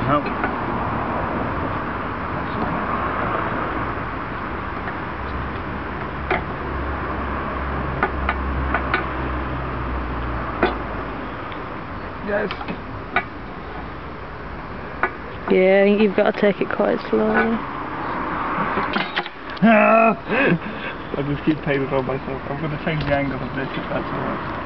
No. Yes. Yeah, I think you've got to take it quite slowly. I just keep paying it on myself. I'm going to change the angle of this if that's alright.